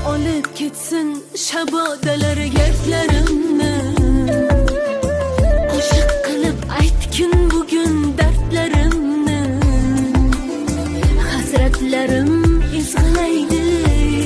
olib ketsin shabodalar gaplarimni. Qo'shiq qilib aytgin bugun dardlarimni. Hasratlarim ezg'ilaydi